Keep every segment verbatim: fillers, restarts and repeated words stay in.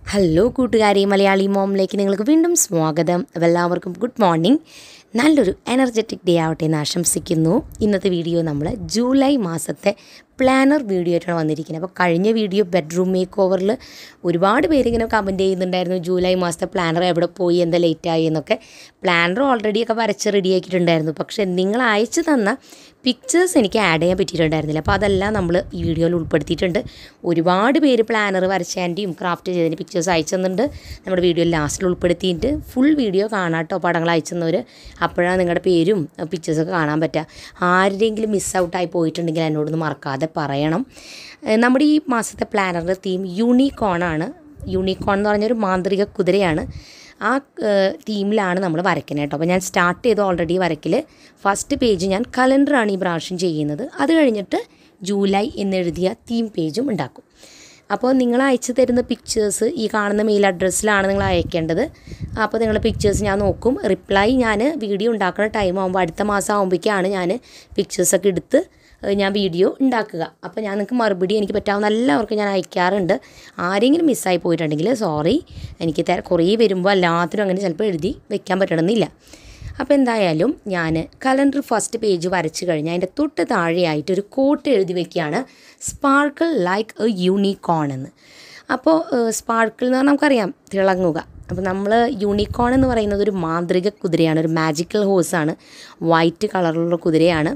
Hello കൂട്ടുകാരെ, മലയാളി മോമിലേക്ക് നിങ്ങൾക്ക് വീണ്ടും സ്വാഗതം. എല്ലാവർക്കും ഗുഡ് മോർണിംഗ്. നല്ലൊരു എനർജറ്റിക് ഡേ ആവട്ടെ എന്ന് ആശംസിക്കുന്നു. ഇന്നത്തെ വീഡിയോ നമ്മൾ ജൂലൈ മാസത്തെ പ്ലാനർ വീഡിയോ ആയിട്ടാണ് വന്നിരിക്കുന്നത്. അപ്പോൾ കഴിഞ്ഞ വീഡിയോ ബെഡ്റൂം മേക്ക് ഓവറിൽ ഒരുപാട് പേരിങ്ങനെ കമൻറ്റ് ചെയ്യുന്നുണ്ടായിരുന്നു, ജൂലൈ മാസത്തെ പ്ലാനർ എവിടെ പോയി, എന്താ ലേറ്റായി എന്നൊക്കെ. പ്ലാനർ ഓൾറെഡിയൊക്കെ വരച്ച് റെഡിയാക്കിയിട്ടുണ്ടായിരുന്നു, പക്ഷേ നിങ്ങൾ അയച്ചു തന്ന പിക്ചേഴ്സ് എനിക്ക് ആഡ് ചെയ്യാൻ പറ്റിയിട്ടുണ്ടായിരുന്നില്ല. അപ്പോൾ അതെല്ലാം നമ്മൾ ഈ വീഡിയോയിൽ ഉൾപ്പെടുത്തിയിട്ടുണ്ട്. ഒരുപാട് പേര് പ്ലാനർ വരച്ചതിൻ്റെയും ക്രാഫ്റ്റ് ചെയ്തതിൻ്റെ പിക്ചേഴ്സ് അയച്ചു തന്നിട്ടുണ്ട്. നമ്മുടെ വീഡിയോയിൽ ലാസ്റ്റിൽ ഉൾപ്പെടുത്തിയിട്ട് ഫുൾ വീഡിയോ കാണാട്ടോ, പടങ്ങൾ അയച്ചു തന്നവർ. അപ്പോഴാണ് നിങ്ങളുടെ പേരും പിക്ചേഴ്സൊക്കെ കാണാൻ പറ്റുക. ആരുടെയെങ്കിലും മിസ് ഔട്ടായി പോയിട്ടുണ്ടെങ്കിൽ എന്നോടൊന്ന് മറക്കാതെ പറയണം. നമ്മുടെ ഈ മാസത്തെ പ്ലാനറിൻ്റെ തീം യൂണിക്കോണാണ്. യൂണിക്കോൺ എന്ന് പറഞ്ഞൊരു മാന്ത്രിക കുതിരയാണ്. ആ തീമിലാണ് നമ്മൾ വരയ്ക്കുന്നത് കേട്ടോ. അപ്പോൾ ഞാൻ സ്റ്റാർട്ട് ചെയ്തു ഓൾറെഡി വരയ്ക്കൽ. ഫസ്റ്റ് പേജ് ഞാൻ കലണ്ടറാണ് ഈ പ്രാവശ്യം ചെയ്യുന്നത്. അത് കഴിഞ്ഞിട്ട് ജൂലൈ എന്നെഴുതിയ തീം പേജും ഉണ്ടാക്കും. അപ്പോൾ നിങ്ങൾ അയച്ചു തരുന്ന പിക്ചേഴ്സ് ഈ കാണുന്ന മെയിൽ അഡ്രസ്സിലാണ് നിങ്ങൾ അയക്കേണ്ടത്. അപ്പോൾ നിങ്ങളുടെ പിക്ചേഴ്സ് ഞാൻ നോക്കും. റിപ്ലൈ ഞാൻ വീഡിയോ ഉണ്ടാക്കുന്ന ടൈം ആകുമ്പോൾ അടുത്ത മാസം ആകുമ്പോഴേക്കാണ് ഞാൻ പിക്ചേഴ്സൊക്കെ എടുത്ത് ഞാൻ വീഡിയോ ഉണ്ടാക്കുക. അപ്പോൾ ഞാൻ നിങ്ങൾക്ക് മറുപടി എനിക്ക് പറ്റാവുന്ന എല്ലാവർക്കും ഞാൻ അയക്കാറുണ്ട്. ആരെങ്കിലും മിസ്സായി പോയിട്ടുണ്ടെങ്കിൽ സോറി. എനിക്ക് കുറേ വരുമ്പോൾ എല്ലാത്തിനും അങ്ങനെ ചിലപ്പോൾ എഴുതി വെക്കാൻ പറ്റണമെന്നില്ല. അപ്പോൾ എന്തായാലും ഞാൻ കലണ്ടർ ഫസ്റ്റ് പേജ് വരച്ച് കഴിഞ്ഞാൽ അതിൻ്റെ തൊട്ട് താഴെയായിട്ട് ഒരു കോട്ട് എഴുതി വയ്ക്കുകയാണ്, സ്പാർക്കിൾ ലൈക്ക് എ യൂണിക്കോൺ എന്ന്. അപ്പോൾ സ്പാർക്കിൾ എന്ന് പറഞ്ഞാൽ നമുക്കറിയാം തിളങ്ങുക. അപ്പോൾ നമ്മൾ യൂണിക്കോൺ എന്ന് പറയുന്നത് ഒരു മാന്ത്രിക കുതിരയാണ്, ഒരു മാജിക്കൽ ഹോഴ്സാണ്. വൈറ്റ് കളറിലുള്ള കുതിരയാണ്.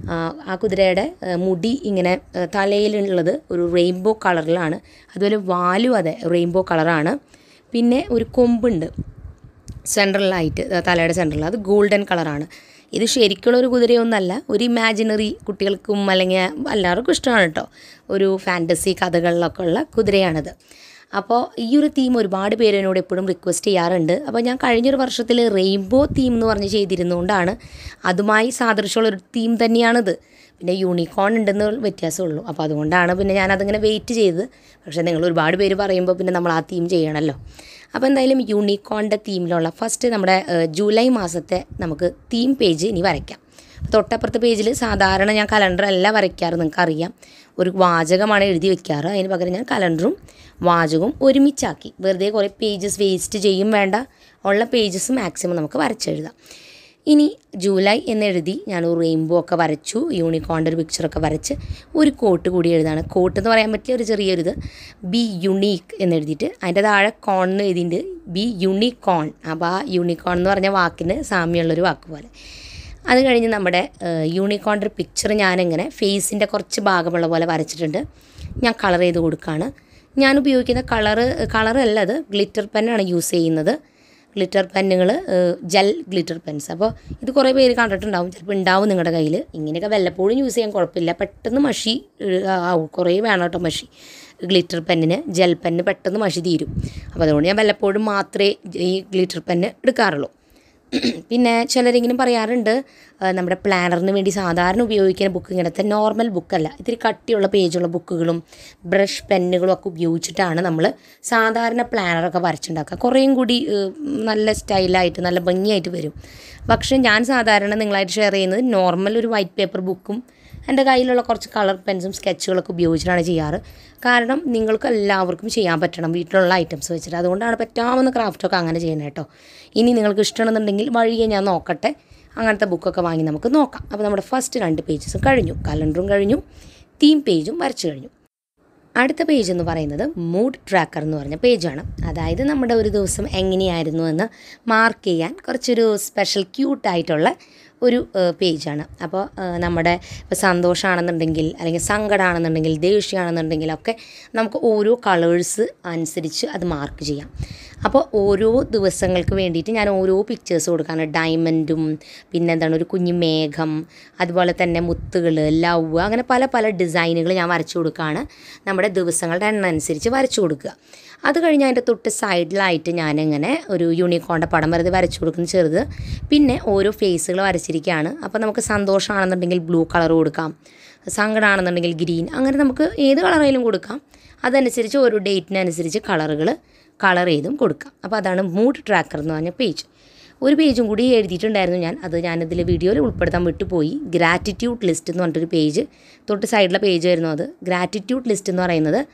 ആ കുതിരയുടെ മുടി ഇങ്ങനെ തലയിലുള്ളത് ഒരു റെയിൻബോ കളറിലാണ്. അതുപോലെ വാലും അതെ റെയിൻബോ കളറാണ്. പിന്നെ ഒരു കൊമ്പുണ്ട് സെൻട്രലായിട്ട്, തലയുടെ സെൻട്രൽ, അത് ഗോൾഡൻ കളറാണ്. ഇത് ശരിക്കുള്ള ഒരു കുതിരയൊന്നല്ല, ഒരു ഇമാജിനറി, കുട്ടികൾക്കും അല്ലെങ്കിൽ എല്ലാവർക്കും ഇഷ്ടമാണ് കേട്ടോ, ഒരു ഫാൻറ്റസി കഥകളിലൊക്കെ ഉള്ള കുതിരയാണിത്. അപ്പോൾ ഈ ഒരു തീം ഒരുപാട് പേര് എന്നോട് എപ്പോഴും റിക്വസ്റ്റ് ചെയ്യാറുണ്ട്. അപ്പോൾ ഞാൻ കഴിഞ്ഞൊരു വർഷത്തിൽ റെയിൻബോ തീം എന്ന് പറഞ്ഞ് ചെയ്തിരുന്നുകൊണ്ടാണ് അതുമായി സാദൃശ്യമുള്ളൊരു തീം തന്നെയാണിത്. പിന്നെ യൂണിക്കോൺ ഉണ്ടെന്ന് വ്യത്യാസമുള്ളൂ. അപ്പോൾ അതുകൊണ്ടാണ് പിന്നെ ഞാനതിങ്ങനെ വെയിറ്റ് ചെയ്ത്. പക്ഷേ നിങ്ങൾ ഒരുപാട് പേര് പറയുമ്പോൾ പിന്നെ നമ്മൾ ആ തീം ചെയ്യണമല്ലോ. അപ്പോൾ എന്തായാലും യൂണിക്കോണിൻ്റെ തീമിലുള്ള ഫസ്റ്റ് നമ്മുടെ ജൂലൈ മാസത്തെ നമുക്ക് തീം പേജ് ഇനി വരയ്ക്കാം. തൊട്ടപ്പുറത്തെ പേജിൽ സാധാരണ ഞാൻ കലണ്ടറല്ല വരയ്ക്കാറ്, നിങ്ങൾക്കറിയാം. ഒരു വാചകമാണ് എഴുതി വെക്കാറ്. അതിന് പകരം ഞാൻ കലണ്ടറും വാചകവും ഒരുമിച്ചാക്കി. വെറുതെ കുറേ പേജസ് വേസ്റ്റ് ചെയ്യും വേണ്ട, ഉള്ള പേജസ് മാക്സിമം നമുക്ക് വരച്ചെഴുതാം. ഇനി ജൂലൈ എന്നെഴുതി ഞാൻ ഒരു റെയിൻബോ ഒക്കെ വരച്ചു, യൂണിക്കോണിൻ്റെ ഒരു പിക്ചറൊക്കെ വരച്ച് ഒരു കോട്ട് കൂടി എഴുതാണ്. കോട്ട് എന്ന് പറയാൻ പറ്റിയ ഒരു ചെറിയൊരിത്, ബി യുണീക്ക് എന്നെഴുതിയിട്ട് അതിൻ്റെ താഴെ കോൺ എന്ന് എഴുതിയിട്ട് ബി യൂണിക്കോൺ. അപ്പോൾ ആ യൂണിക്കോൺ എന്ന് പറഞ്ഞ വാക്കിന് സാമ്യമുള്ളൊരു വാക്ക് പോലെ. അത് കഴിഞ്ഞ് നമ്മുടെ യൂണിക്കോണിൻ്റെ ഒരു പിക്ചർ ഞാനിങ്ങനെ ഫേസിൻ്റെ കുറച്ച് ഭാഗമുള്ള പോലെ വരച്ചിട്ടുണ്ട്. ഞാൻ കളർ ചെയ്ത് കൊടുക്കുകയാണ്. ഞാൻ ഉപയോഗിക്കുന്ന കളറ് കളറല്ല, അത് ഗ്ലിറ്റർ പെന്നാണ് യൂസ് ചെയ്യുന്നത്. ഗ്ലിറ്റർ പെന്നുകൾ, ജെൽ ഗ്ലിറ്റർ പെൻസ്. അപ്പോൾ ഇത് കുറേ പേര് കണ്ടിട്ടുണ്ടാവും, ചിലപ്പോൾ ഉണ്ടാവും നിങ്ങളുടെ കയ്യിൽ. ഇങ്ങനെയൊക്കെ വല്ലപ്പോഴും യൂസ് ചെയ്യാൻ കുഴപ്പമില്ല. പെട്ടെന്ന് മഷി ആവും, കുറേ വേണം കേട്ടോ മഷി. ഗ്ലിറ്റർ പെന്നിന് ജെൽ പെന്ന് പെട്ടെന്ന് മഷി തീരും. അപ്പോൾ അതുകൊണ്ട് ഞാൻ വല്ലപ്പോഴും മാത്രമേ ഈ ഗ്ലിറ്റർ പെന്ന് എടുക്കാറുള്ളൂ. പിന്നെ ചിലരെങ്കിലും പറയാറുണ്ട്, നമ്മുടെ പ്ലാനറിന് വേണ്ടി സാധാരണ ഉപയോഗിക്കുന്ന ബുക്ക് ഇങ്ങനത്തെ നോർമൽ ബുക്കല്ല, ഇത്തിരി കട്ടിയുള്ള പേജുള്ള ബുക്കുകളും ബ്രഷ് പെന്നുകളും ഒക്കെ ഉപയോഗിച്ചിട്ടാണ് നമ്മൾ സാധാരണ പ്ലാനറൊക്കെ വരച്ചുണ്ടാക്കുക. കുറേയും കൂടി നല്ല സ്റ്റൈലായിട്ട് നല്ല ഭംഗിയായിട്ട് വരും. പക്ഷേ ഞാൻ സാധാരണ നിങ്ങളായിട്ട് ഷെയർ ചെയ്യുന്നത് നോർമൽ ഒരു വൈറ്റ് പേപ്പർ ബുക്കും എൻ്റെ കയ്യിലുള്ള കുറച്ച് കളർ പെൻസും സ്കെച്ചുകളൊക്കെ ഉപയോഗിച്ചിട്ടാണ് ചെയ്യാറ്. കാരണം നിങ്ങൾക്ക് എല്ലാവർക്കും ചെയ്യാൻ പറ്റണം വീട്ടിലുള്ള ഐറ്റംസ് വെച്ചിട്ട്. അതുകൊണ്ടാണ് പറ്റാവുന്ന ക്രാഫ്റ്റൊക്കെ അങ്ങനെ ചെയ്യുന്നത് കേട്ടോ. ഇനി നിങ്ങൾക്ക് ഇഷ്ടമാണെന്നുണ്ടെങ്കിൽ വഴിയെ ഞാൻ നോക്കട്ടെ, അങ്ങനത്തെ ബുക്കൊക്കെ വാങ്ങി നമുക്ക് നോക്കാം. അപ്പോൾ നമ്മുടെ ഫസ്റ്റ് രണ്ട് പേജസും കഴിഞ്ഞു, കലണ്ടറും കഴിഞ്ഞു, തീം പേജും വരച്ചു കഴിഞ്ഞു. അടുത്ത പേജ് എന്ന് പറയുന്നത് മൂഡ് ട്രാക്കർ എന്ന് പറഞ്ഞ പേജാണ്. അതായത് നമ്മുടെ ഒരു ദിവസം എങ്ങനെയായിരുന്നു എന്ന് മാർക്ക് ചെയ്യാൻ കുറച്ചൊരു സ്പെഷ്യൽ ക്യൂട്ടായിട്ടുള്ള ഒരു പേജാണ്. അപ്പോൾ നമ്മുടെ ഇപ്പോൾ സന്തോഷമാണെന്നുണ്ടെങ്കിൽ അല്ലെങ്കിൽ സങ്കടമാണെന്നുണ്ടെങ്കിൽ ദേഷ്യമാണെന്നുണ്ടെങ്കിലൊക്കെ നമുക്ക് ഓരോ കളേഴ്സ് അനുസരിച്ച് അത് മാർക്ക് ചെയ്യാം. അപ്പോൾ ഓരോ ദിവസങ്ങൾക്ക് വേണ്ടിയിട്ട് ഞാൻ ഓരോ പിക്ചേഴ്സ് കൊടുക്കുകയാണ്. ഡയമണ്ടും പിന്നെ എന്താണ് ഒരു കുഞ്ഞു മേഘം, അതുപോലെ തന്നെ മുത്തുകൾ, ലവ്, അങ്ങനെ പല പല ഡിസൈനുകൾ ഞാൻ വരച്ചു കൊടുക്കുകയാണ്. നമ്മുടെ ദിവസങ്ങളുടെ എണ്ണം അനുസരിച്ച് വരച്ചു കൊടുക്കുക. അത് കഴിഞ്ഞ് അതിൻ്റെ തൊട്ട് സൈഡിലായിട്ട് ഞാനിങ്ങനെ ഒരു യൂണിക്കോണിൻ്റെ പടം വെറുതെ വരച്ചു കൊടുക്കുന്ന ചെറുത്. പിന്നെ ഓരോ ഫേസുകൾ വരച്ചിരിക്കുകയാണ്. അപ്പോൾ നമുക്ക് സന്തോഷമാണെന്നുണ്ടെങ്കിൽ ബ്ലൂ കളർ കൊടുക്കാം, സങ്കടമാണെന്നുണ്ടെങ്കിൽ ഗ്രീൻ, അങ്ങനെ നമുക്ക് ഏത് കളറായാലും കൊടുക്കാം. അതനുസരിച്ച് ഓരോ ഡേറ്റിനനുസരിച്ച് കളറുകൾ കളർ ചെയ്തും കൊടുക്കാം. അപ്പോൾ അതാണ് മൂഡ് ട്രാക്കർ എന്ന് പറഞ്ഞ പേജ്. ഒരു പേജും കൂടി എഴുതിയിട്ടുണ്ടായിരുന്നു ഞാൻ, അത് ഞാനിതിൽ വീഡിയോയിൽ ഉൾപ്പെടുത്താൻ വിട്ടുപോയി. ഗ്രാറ്റിറ്റ്യൂഡ് ലിസ്റ്റ് എന്ന് പറഞ്ഞിട്ടൊരു പേജ്, തൊട്ട് സൈഡിലെ പേജ് ആയിരുന്നു അത്. ഗ്രാറ്റിറ്റ്യൂഡ് ലിസ്റ്റ് എന്ന് പറയുന്നത്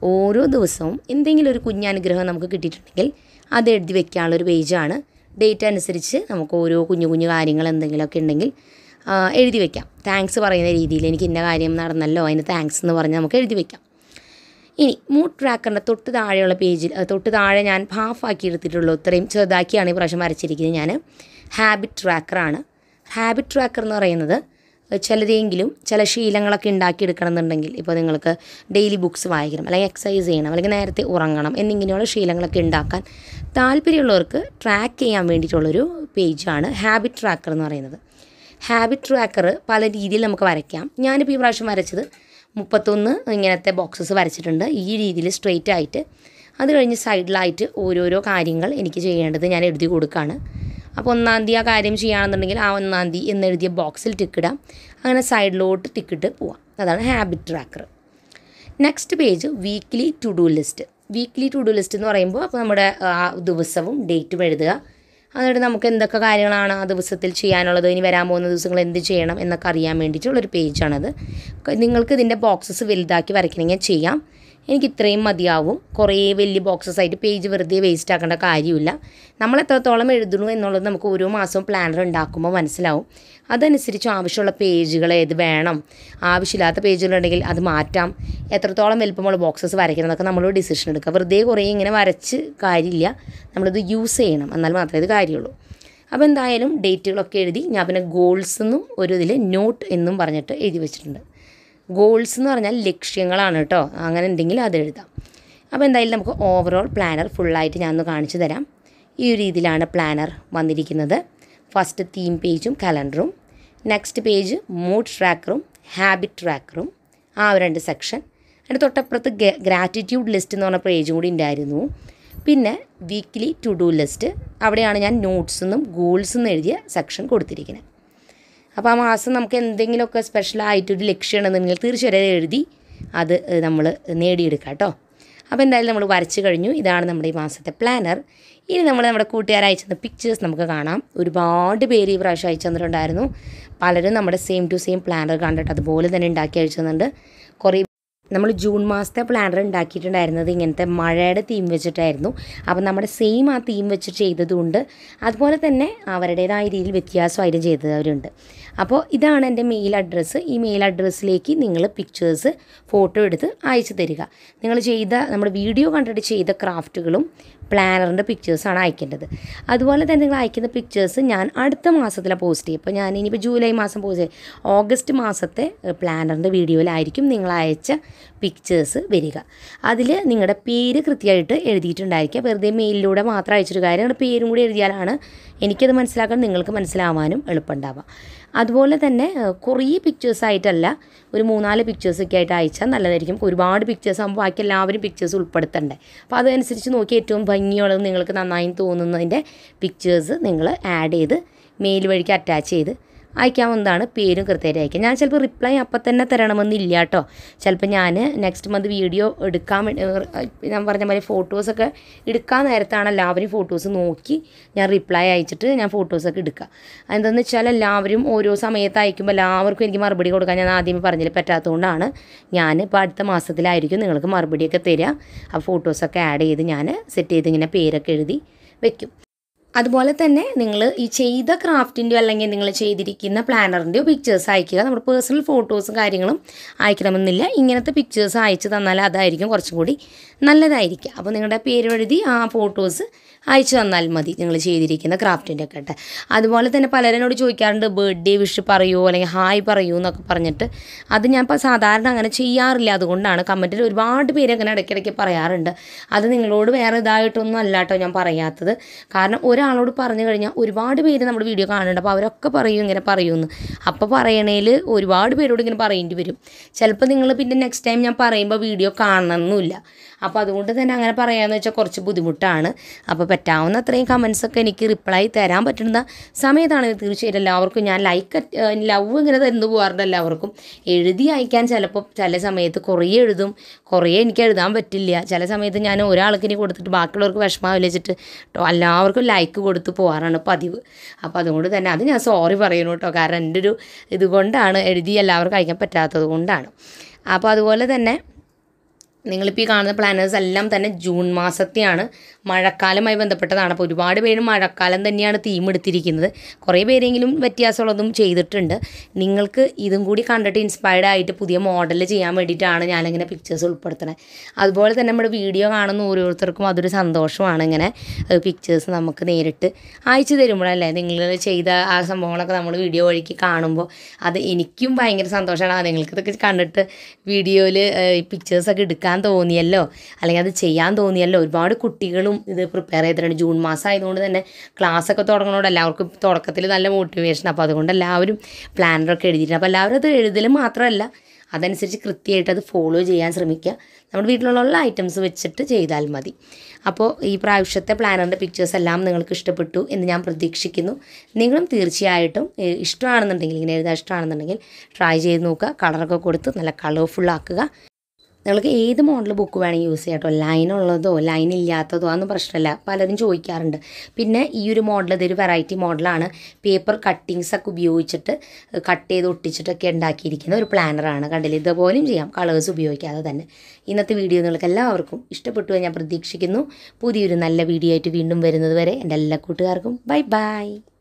ഓരോ ദിവസവും എന്തെങ്കിലും ഒരു കുഞ്ഞനുഗ്രഹം നമുക്ക് കിട്ടിയിട്ടുണ്ടെങ്കിൽ അത് എഴുതി വെക്കാനുള്ളൊരു പേജാണ്. ഡേറ്റ് അനുസരിച്ച് നമുക്ക് ഓരോ കുഞ്ഞു കുഞ്ഞു കാര്യങ്ങൾ എന്തെങ്കിലുമൊക്കെ ഉണ്ടെങ്കിൽ എഴുതി വെക്കാം. താങ്ക്സ് പറയുന്ന രീതിയിൽ എനിക്ക് ഇന്ന കാര്യം നടന്നല്ലോ അതിന് താങ്ക്സ് എന്ന് പറഞ്ഞ് നമുക്ക് എഴുതി വെക്കാം. ഇനി മൂഡ് ട്രാക്കറിൻ്റെ തൊട്ട് താഴെയുള്ള പേജിൽ തൊട്ട് താഴെ ഞാൻ ഹാഫാക്കി എടുത്തിട്ടുള്ളൂ. ഇത്രയും ചെറുതാക്കിയാണ് ഈ പ്രാവശ്യം വരച്ചിരിക്കുന്നത് ഞാൻ. ഹാബിറ്റ് ട്രാക്കറാണ്. ഹാബിറ്റ് ട്രാക്കർ എന്ന് പറയുന്നത് ചിലരെങ്കിലും ചില ശീലങ്ങളൊക്കെ ഉണ്ടാക്കിയെടുക്കണം എന്നുണ്ടെങ്കിൽ, ഇപ്പോൾ നിങ്ങൾക്ക് ഡെയിലി ബുക്സ് വായിക്കണം, അല്ലെങ്കിൽ എക്സസൈസ് ചെയ്യണം, അല്ലെങ്കിൽ നേരത്തെ ഉറങ്ങണം എന്നിങ്ങനെയുള്ള ശീലങ്ങളൊക്കെ ഉണ്ടാക്കാൻ താല്പര്യമുള്ളവർക്ക് ട്രാക്ക് ചെയ്യാൻ വേണ്ടിയിട്ടുള്ളൊരു പേജാണ് ഹാബിറ്റ് ട്രാക്കർ എന്ന് പറയുന്നത്. ഹാബിറ്റ് ട്രാക്കർ പല രീതിയിൽ നമുക്ക് വരയ്ക്കാം. ഞാനിപ്പോൾ ഈ പ്രാവശ്യം വരച്ചത് മുപ്പത്തൊന്ന് ഇങ്ങനത്തെ ബോക്സസ് വരച്ചിട്ടുണ്ട് ഈ രീതിയിൽ സ്ട്രെയിറ്റ് ആയിട്ട്. അത് കഴിഞ്ഞ് സൈഡിലായിട്ട് ഓരോരോ കാര്യങ്ങൾ എനിക്ക് ചെയ്യേണ്ടത് ഞാൻ എഴുതി കൊടുക്കുകയാണ്. അപ്പോൾ ഒന്നാം തീയതി ആ കാര്യം ചെയ്യുകയാണെന്നുണ്ടെങ്കിൽ ആ ഒന്നാം തീയതി എന്നെഴുതിയ ബോക്സിൽ ടിക്കിടാം. അങ്ങനെ സൈഡിലോട്ട് ടിക്കിട്ട് പോവാം. അതാണ് habit tracker. Next page weekly to do list. Weekly to do list എന്ന് പറയുമ്പോൾ അപ്പോൾ നമ്മുടെ ആ ദിവസവും ഡേറ്റും എഴുതുക. എന്നിട്ട് നമുക്ക് എന്തൊക്കെ കാര്യങ്ങളാണ് ആ ദിവസത്തിൽ ചെയ്യാനുള്ളത്, ഇനി വരാൻ പോകുന്ന ദിവസങ്ങൾ എന്ത് ചെയ്യണം എന്നൊക്കെ അറിയാൻ വേണ്ടിയിട്ടുള്ളൊരു പേജാണത്. നിങ്ങൾക്ക് ഇതിൻ്റെ ബോക്സസ് വലുതാക്കി വരയ്ക്കണമെങ്കിൽ ചെയ്യാം. എനിക്ക് ഇത്രയും മതിയാവും. കുറേ വലിയ ബോക്സസ് ആയിട്ട് പേജ് വെറുതെ വേസ്റ്റ് ആക്കേണ്ട കാര്യമില്ല. നമ്മൾ എത്രത്തോളം എഴുതണു എന്നുള്ളത് നമുക്ക് ഓരോ മാസവും പ്ലാനർ ഉണ്ടാക്കുമ്പോൾ മനസ്സിലാവും. അതനുസരിച്ച് ആവശ്യമുള്ള പേജുകൾ ഏത് വേണം, ആവശ്യമില്ലാത്ത പേജുകളുണ്ടെങ്കിൽ അത് മാറ്റാം, എത്രത്തോളം വലുപ്പമുള്ള ബോക്സസ് വരയ്ക്കണം എന്നൊക്കെ നമ്മൾ ഡിസിഷൻ എടുക്കുക. വെറുതെ കുറേ ഇങ്ങനെ വരച്ച് കാര്യമില്ല, നമ്മളിത് യൂസ് ചെയ്യണം, എന്നാൽ മാത്രമേ ഇത് കാര്യമുള്ളൂ. അപ്പോൾ എന്തായാലും ഡേറ്റുകളൊക്കെ എഴുതി ഞാൻ പിന്നെ ഗോൾസ് എന്നും ഒരു ഇതിൽ നോട്ട് എന്നും പറഞ്ഞിട്ട് എഴുതി വെച്ചിട്ടുണ്ട്. ഗോൾസ് എന്ന് പറഞ്ഞാൽ ലക്ഷ്യങ്ങളാണ് കേട്ടോ. അങ്ങനെ എന്തെങ്കിലും അത് എഴുതാം. അപ്പോൾ എന്തായാലും നമുക്ക് ഓവറോൾ പ്ലാനർ ഫുള്ളായിട്ട് ഞാനൊന്ന് കാണിച്ചു തരാം. ഈ ഒരു രീതിയിലാണ് പ്ലാനർ വന്നിരിക്കുന്നത്. ഫസ്റ്റ് തീം പേജും കലണ്ടറും, നെക്സ്റ്റ് പേജ് മൂഡ് ട്രാക്കറും ഹാബിറ്റ് ട്രാക്കറും, ആ രണ്ട് സെക്ഷൻ. അതിൻ്റെ തൊട്ടപ്പുറത്ത് ഗ്രാറ്റിറ്റ്യൂഡ് ലിസ്റ്റ് എന്ന് പറഞ്ഞ പേജും കൂടി ഉണ്ടായിരുന്നു. പിന്നെ വീക്ക്ലി ടു ഡു ലിസ്റ്റ്, അവിടെയാണ് ഞാൻ നോട്ട്സ് എന്നും ഗോൾസ് എന്നും എഴുതിയ സെക്ഷൻ കൊടുത്തിരിക്കുന്നത്. അപ്പോൾ ആ മാസം നമുക്ക് എന്തെങ്കിലുമൊക്കെ സ്പെഷ്യലായിട്ടൊരു ലക്ഷ്യമാണെന്നുണ്ടെങ്കിൽ തീർച്ചയായും എഴുതി അത് നമ്മൾ നേടിയെടുക്കാം കേട്ടോ. അപ്പോൾ എന്തായാലും നമ്മൾ വരച്ച് കഴിഞ്ഞു. ഇതാണ് നമ്മുടെ ഈ മാസത്തെ പ്ലാനർ. ഇനി നമ്മൾ നമ്മുടെ കൂട്ടുകാർ അയച്ചു തന്ന പിക്ചേഴ്സ് നമുക്ക് കാണാം. ഒരുപാട് പേര് ഈ പ്രാവശ്യം അയച്ചു തന്നിട്ടുണ്ടായിരുന്നു. പലരും നമ്മുടെ സെയിം ടു സെയിം പ്ലാനർ കണ്ടിട്ട് അതുപോലെ തന്നെ ഉണ്ടാക്കി അയച്ചു തന്നിട്ടുണ്ട്. കുറേ നമ്മൾ ജൂൺ മാസത്തെ പ്ലാനർ ഉണ്ടാക്കിയിട്ടുണ്ടായിരുന്നത് ഇങ്ങനത്തെ മഴയുടെ തീം വെച്ചിട്ടായിരുന്നു. അപ്പോൾ നമ്മുടെ സെയിം ആ തീം വെച്ച് ചെയ്തതുകൊണ്ട് അതുപോലെ തന്നെ അവരുടേതായ രീതിയിൽ വ്യത്യാസമായിട്ട് ചെയ്തവരുണ്ട്. അപ്പോൾ ഇതാണ് എൻ്റെ മെയിൽ അഡ്രസ്സ്. ഈ മെയിൽ അഡ്രസ്സിലേക്ക് നിങ്ങൾ പിക്ചേഴ്സ് ഫോട്ടോ എടുത്ത് അയച്ചു തരിക. നിങ്ങൾ ചെയ്ത നമ്മുടെ വീഡിയോ കണ്ടിട്ട് ചെയ്ത ക്രാഫ്റ്റുകളും പ്ലാനറിൻ്റെ പിക്ചേഴ്സാണ് അയക്കേണ്ടത്. അതുപോലെ തന്നെ നിങ്ങൾ അയക്കുന്ന പിക്ചേഴ്സ് ഞാൻ അടുത്ത മാസത്തിലാണ് പോസ്റ്റ് ചെയ്യും. ഇപ്പോൾ ഞാൻ ഇനിയിപ്പോൾ ജൂലൈ മാസം പോസ്റ്റ് ചെയ്യും. ഓഗസ്റ്റ് മാസത്തെ പ്ലാനറിൻ്റെ വീഡിയോയിലായിരിക്കും നിങ്ങൾ അയച്ച പിക്ചേഴ്സ് വരിക. അതിൽ നിങ്ങളുടെ പേര് കൃത്യമായിട്ട് എഴുതിയിട്ടുണ്ടായിരിക്കുക. വെറുതെ മെയിലിലൂടെ മാത്രം അയച്ചൊരു കാര്യം നിങ്ങളുടെ പേരും കൂടി എഴുതിയാലാണ് എനിക്കത് മനസ്സിലാക്കാൻ നിങ്ങൾക്ക് മനസ്സിലാവാനും എളുപ്പമുണ്ടാവുക. അതുപോലെ തന്നെ കുറേ പിക്ചേഴ്സായിട്ടല്ല, ഒരു മൂന്നാല് പിക്ചേഴ്സൊക്കെ ആയിട്ട് അയച്ചാൽ നല്ലതായിരിക്കും. ഒരുപാട് പിക്ചേഴ്സ് ആകുമ്പോൾ ബാക്കി എല്ലാവരും പിക്ചേഴ്സ് ഉൾപ്പെടുത്തണ്ടേ. അപ്പോൾ അതനുസരിച്ച് നോക്കി ഏറ്റവും ഭംഗിയുള്ളത് നിങ്ങൾക്ക് നന്നായി തോന്നുന്നതിൻ്റെ പിക്ചേഴ്സ് നിങ്ങൾ ആഡ് ചെയ്ത് മെയിൽ വഴിക്ക് അറ്റാച്ച് ചെയ്ത് അയക്കാവുന്നതാണ്. പേരും കൃത്യമായിട്ട് അയക്കാം. ഞാൻ ചിലപ്പോൾ റിപ്ലൈ അപ്പം തന്നെ തരണമെന്നില്ല കേട്ടോ. ചിലപ്പോൾ ഞാൻ നെക്സ്റ്റ് മന്ത് വീഡിയോ എടുക്കാൻ വേണ്ടി ഞാൻ പറഞ്ഞ മാതിരി ഫോട്ടോസൊക്കെ എടുക്കാൻ നേരത്താണ് എല്ലാവരും ഫോട്ടോസ് നോക്കി ഞാൻ റിപ്ലൈ അയച്ചിട്ട് ഞാൻ ഫോട്ടോസൊക്കെ എടുക്കുക. എന്താണെന്ന് വെച്ചാൽ എല്ലാവരും ഓരോ സമയത്ത് അയക്കുമ്പോൾ എല്ലാവർക്കും എനിക്ക് മറുപടി കൊടുക്കാൻ ഞാൻ ആദ്യമേ പറഞ്ഞില്ല പറ്റാത്തതുകൊണ്ടാണ് ഞാൻ ഇപ്പോൾ അടുത്ത മാസത്തിലായിരിക്കും നിങ്ങൾക്ക് മറുപടിയൊക്കെ തരിക. ആ ഫോട്ടോസൊക്കെ ആഡ് ചെയ്ത് ഞാൻ സെറ്റ് ചെയ്ത് ഇങ്ങനെ പേരൊക്കെ എഴുതി വെക്കും. അതുപോലെ തന്നെ നിങ്ങൾ ഈ ചെയ്ത ക്രാഫ്റ്റിൻ്റെയോ അല്ലെങ്കിൽ നിങ്ങൾ ചെയ്തിരിക്കുന്ന പ്ലാനറിൻ്റെയോ പിക്ചേഴ്സ് അയക്കുക. നമ്മുടെ പേഴ്സണൽ ഫോട്ടോസും കാര്യങ്ങളും അയക്കണമെന്നില്ല. ഇങ്ങനത്തെ പിക്ചേഴ്സ് അയച്ചു തന്നാൽ അതായിരിക്കും കുറച്ചും കൂടി നല്ലതായിരിക്കും. അപ്പോൾ നിങ്ങളുടെ പേര് എഴുതി ആ ഫോട്ടോസ് അയച്ചു തന്നാൽ മതി നിങ്ങൾ ചെയ്തിരിക്കുന്ന ക്രാഫ്റ്റിൻ്റെ ഒക്കെ ആയിട്ട്. അതുപോലെ തന്നെ പലരോട് ചോദിക്കാറുണ്ട് ബർത്ത്ഡേ വിഷ് പറയുമോ അല്ലെങ്കിൽ ഹായ് പറയൂ എന്നൊക്കെ പറഞ്ഞിട്ട്. അത് ഞാൻ ഇപ്പോൾ സാധാരണ അങ്ങനെ ചെയ്യാറില്ല. അതുകൊണ്ടാണ് കമൻറ്റിൽ ഒരുപാട് പേര് അങ്ങനെ ഇടയ്ക്കിടയ്ക്ക് പറയാറുണ്ട്. അത് നിങ്ങളോട് വേറെ ഇതായിട്ടൊന്നും അല്ല കേട്ടോ ഞാൻ പറയാത്തത്. കാരണം ഒരാളോട് പറഞ്ഞു കഴിഞ്ഞാൽ ഒരുപാട് പേര് നമ്മുടെ വീഡിയോ കാണുന്നുണ്ട്. അപ്പോൾ അവരൊക്കെ പറയും ഇങ്ങനെ പറയുമെന്ന്. അപ്പോൾ പറയണേൽ ഒരുപാട് പേരോട് ഇങ്ങനെ പറയേണ്ടി വരും. ചിലപ്പോൾ നിങ്ങൾ പിന്നെ നെക്സ്റ്റ് ടൈം ഞാൻ പറയുമ്പോൾ വീഡിയോ കാണണമെന്നില്ല. അപ്പോൾ അതുകൊണ്ട് തന്നെ അങ്ങനെ പറയാമെന്ന് വെച്ചാൽ കുറച്ച് ബുദ്ധിമുട്ടാണ്. അപ്പോൾ പറ്റാവുന്ന അത്രയും കമൻസൊക്കെ എനിക്ക് റിപ്ലൈ തരാൻ പറ്റുന്ന സമയത്താണെങ്കിൽ തീർച്ചയായിട്ടും എല്ലാവർക്കും ഞാൻ ലൈക്ക് ലവ് ഇങ്ങനെ തരുന്നു പോകാറുണ്ട്. എല്ലാവർക്കും എഴുതി അയക്കാൻ ചിലപ്പോൾ ചില സമയത്ത് കുറേ എഴുതും, കുറേ എനിക്ക് എഴുതാൻ പറ്റില്ല. ചില സമയത്ത് ഞാൻ ഒരാൾക്ക് ഇനി കൊടുത്തിട്ട് ബാക്കിയുള്ളവർക്ക് വിഷമം വെച്ചിട്ട് എല്ലാവർക്കും ലൈക്ക് കൊടുത്ത് പോകാറാണ് പതിവ്. അപ്പോൾ അതുകൊണ്ട് തന്നെ അത് ഞാൻ സോറി പറയുന്നു കേട്ടോ. കാരണം എൻ്റെ ഒരു ഇതുകൊണ്ടാണ് എഴുതി എല്ലാവർക്കും അയക്കാൻ പറ്റാത്തത് കൊണ്ടാണ്. അപ്പോൾ അതുപോലെ തന്നെ നിങ്ങളിപ്പോൾ ഈ കാണുന്ന പ്ലാനേഴ്സ് എല്ലാം തന്നെ ജൂൺ മാസത്തെയാണ്, മഴക്കാലമായി ബന്ധപ്പെട്ടതാണ്. അപ്പോൾ ഒരുപാട് പേര് മഴക്കാലം തന്നെയാണ് തീം എടുത്തിരിക്കുന്നത്. കുറേ പേരെങ്കിലും വ്യത്യാസമുള്ളതും ചെയ്തിട്ടുണ്ട്. നിങ്ങൾക്ക് ഇതും കൂടി കണ്ടിട്ട് ഇൻസ്പയർഡ് ആയിട്ട് പുതിയ മോഡൽ ചെയ്യാൻ വേണ്ടിയിട്ടാണ് ഞാനിങ്ങനെ പിക്ചേഴ്സ് ഉൾപ്പെടുത്തണത്. അതുപോലെ തന്നെ നമ്മുടെ വീഡിയോ കാണുന്ന ഓരോരുത്തർക്കും അതൊരു സന്തോഷമാണ്. ഇങ്ങനെ പിക്ചേഴ്സ് നമുക്ക് നേരിട്ട് അയച്ചു തരുമ്പോഴല്ലേ നിങ്ങൾ ചെയ്ത ആ സംഭവങ്ങളൊക്കെ നമ്മൾ വീഡിയോ വഴിക്ക് കാണുമ്പോൾ അത് എനിക്കും ഭയങ്കര സന്തോഷമാണ്. നിങ്ങൾക്കിതൊക്കെ കണ്ടിട്ട് വീഡിയോയിൽ പിക്ചേഴ്സൊക്കെ എടുക്കാൻ തോന്നിയല്ലോ, അല്ലെങ്കിൽ അത് ചെയ്യാൻ തോന്നിയല്ലോ. ഒരുപാട് കുട്ടികളും ഇത് പ്രിപ്പയർ ചെയ്തിട്ടുണ്ട്. ജൂൺ മാസം ആയതുകൊണ്ട് തന്നെ ക്ലാസ്സൊക്കെ തുടങ്ങുന്നതുകൊണ്ട് എല്ലാവർക്കും തുടക്കത്തിൽ നല്ല മോട്ടിവേഷൻ. അപ്പോൾ അതുകൊണ്ട് എല്ലാവരും പ്ലാനറൊക്കെ എഴുതിയിട്ടുണ്ട്. അപ്പോൾ എല്ലാവരും അത് എഴുതൽ മാത്രമല്ല, അതനുസരിച്ച് കൃത്യമായിട്ട് അത് ഫോളോ ചെയ്യാൻ ശ്രമിക്കുക. നമ്മുടെ വീട്ടിലുള്ള ഐറ്റംസ് വെച്ചിട്ട് ചെയ്താൽ മതി. അപ്പോൾ ഈ പ്രാവശ്യത്തെ പ്ലാനറിൻ്റെ പിക്ചേഴ്സ് എല്ലാം നിങ്ങൾക്ക് ഇഷ്ടപ്പെട്ടു എന്ന് ഞാൻ പ്രതീക്ഷിക്കുന്നു. നിങ്ങളും തീർച്ചയായിട്ടും ഇഷ്ടമാണെന്നുണ്ടെങ്കിൽ, ഇങ്ങനെ എഴുതാൻ ഇഷ്ടമാണെന്നുണ്ടെങ്കിൽ ട്രൈ ചെയ്ത് നോക്കുക. കളറൊക്കെ കൊടുത്ത് നല്ല കളർഫുള്ളാക്കുക. നിങ്ങൾക്ക് ഏത് മോഡൽ ബുക്ക് വേണമെങ്കിൽ യൂസ് ചെയ്യാം കേട്ടോ. ലൈനുള്ളതോ ലൈൻ ഇല്ലാത്തതോ അതൊന്നും പ്രശ്നമില്ല. പലരും ചോദിക്കാറുണ്ട്. പിന്നെ ഈ ഒരു മോഡൽ ഇതൊരു വെറൈറ്റി മോഡലാണ്. പേപ്പർ കട്ടിങ്സൊക്കെ ഉപയോഗിച്ചിട്ട് കട്ട് ചെയ്ത് ഒട്ടിച്ചിട്ടൊക്കെ ഉണ്ടാക്കിയിരിക്കുന്ന ഒരു പ്ലാനറാണ്. കണ്ടില്ല, ഇതുപോലെയും ചെയ്യാം കളേഴ്സ് ഉപയോഗിക്കാതെ തന്നെ. ഇന്നത്തെ വീഡിയോ നിങ്ങൾക്ക് എല്ലാവർക്കും ഇഷ്ടപ്പെട്ടു എന്ന് ഞാൻ പ്രതീക്ഷിക്കുന്നു. പുതിയൊരു നല്ല വീഡിയോ ആയിട്ട് വീണ്ടും വരുന്നത് വരെ എൻ്റെ എല്ലാ കൂട്ടുകാർക്കും ബൈ ബൈ.